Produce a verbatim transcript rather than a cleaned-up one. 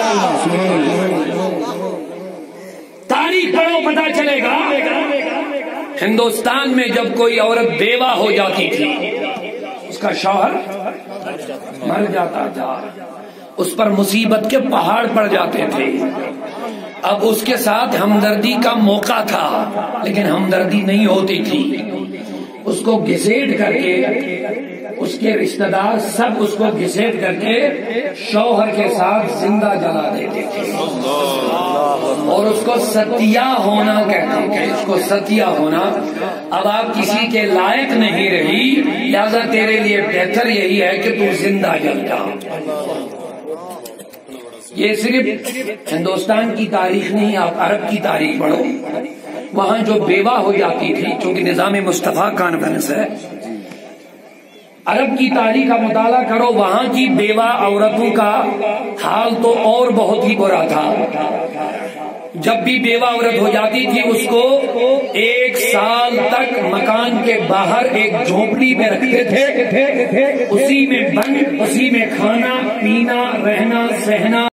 تاریخ پڑھو پتا چلے گا ہندوستان میں جب کوئی عورت بیوہ ہو جاتی تھی اس کا شوہر مر جاتا تھا، اس پر مصیبت کے پہاڑ پڑ جاتے تھے. اب اس کے ساتھ ہمدردی کا موقع تھا لیکن ہمدردی نہیں ہوتی تھی. اس کو گھسیٹ کر کے اس کے رشتہ دار سب اس کو گھسیٹ کر کے شوہر کے ساتھ زندہ جلا دیتے تھے اور اس کو ستیا ہونا کہتے ہیں. اس کو ستیا ہونا. اب آپ کسی کے لائق نہیں رہی، لہذا تیرے لیے بہتر یہی ہے کہ تو زندہ جل جا. یہ صرف ہندوستان کی تاریخ نہیں، آپ عرب کی تاریخ پڑھو. وہاں جو بیوہ ہو جاتی تھی، چونکہ نظام مصطفیٰ کانفرنس ہے، عرب کی تاریخ کا مطالعہ کرو. وہاں کی بیوہ عورتوں کا حال تو اور بہت ہی برا تھا. جب بھی بیوہ عورت ہو جاتی تھی اس کو ایک سال تک مکان کے باہر ایک جھونپڑی میں رکھتے تھے، اسی میں بند، اسی میں کھانا پینا رہنا سہنا.